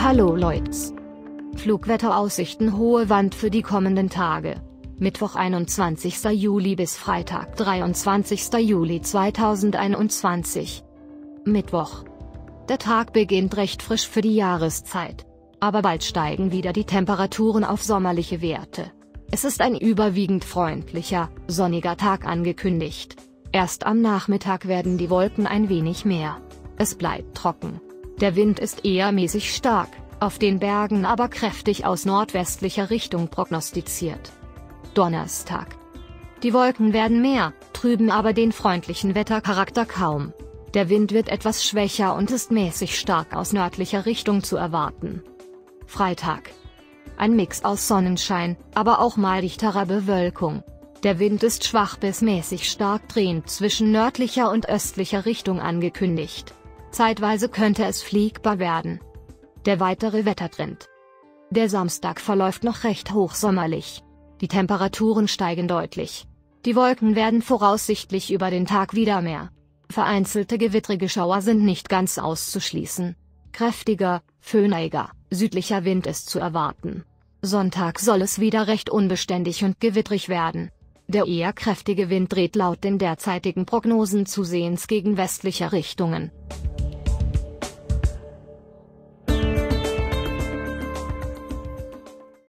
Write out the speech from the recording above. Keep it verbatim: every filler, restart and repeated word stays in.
Hallo Leute. Flugwetteraussichten: hohe Wand für die kommenden Tage. Mittwoch einundzwanzigster Juli bis Freitag dreiundzwanzigster Juli zweitausendeinundzwanzig. Mittwoch. Der Tag beginnt recht frisch für die Jahreszeit. Aber bald steigen wieder die Temperaturen auf sommerliche Werte. Es ist ein überwiegend freundlicher, sonniger Tag angekündigt. Erst am Nachmittag werden die Wolken ein wenig mehr. Es bleibt trocken. Der Wind ist eher mäßig stark, auf den Bergen aber kräftig aus nordwestlicher Richtung prognostiziert. Donnerstag. Die Wolken werden mehr, trüben aber den freundlichen Wettercharakter kaum. Der Wind wird etwas schwächer und ist mäßig stark aus nördlicher Richtung zu erwarten. Freitag. Ein Mix aus Sonnenschein, aber auch mal dichterer Bewölkung. Der Wind ist schwach bis mäßig stark drehend zwischen nördlicher und östlicher Richtung angekündigt. Zeitweise könnte es fliegbar werden. Der weitere Wettertrend. Der Samstag verläuft noch recht hochsommerlich. Die Temperaturen steigen deutlich. Die Wolken werden voraussichtlich über den Tag wieder mehr. Vereinzelte gewittrige Schauer sind nicht ganz auszuschließen. Kräftiger, föhniger, südlicher Wind ist zu erwarten. Sonntag soll es wieder recht unbeständig und gewittrig werden. Der eher kräftige Wind dreht laut den derzeitigen Prognosen zusehends gegen westliche Richtungen.